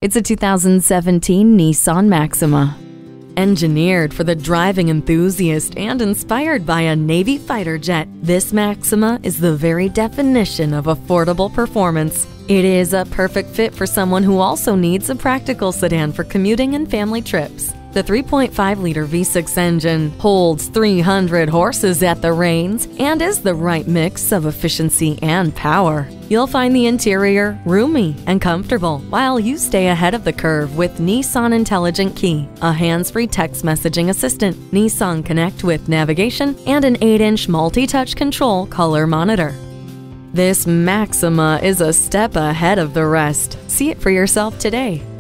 It's a 2017 Nissan Maxima. Engineered for the driving enthusiast and inspired by a Navy fighter jet, this Maxima is the very definition of affordable performance. It is a perfect fit for someone who also needs a practical sedan for commuting and family trips. The 3.5-liter V6 engine holds 300 horses at the reins and is the right mix of efficiency and power. You'll find the interior roomy and comfortable while you stay ahead of the curve with Nissan Intelligent Key, a hands-free text messaging assistant, Nissan Connect with navigation, and an 8-inch multi-touch control color monitor. This Maxima is a step ahead of the rest. See it for yourself today.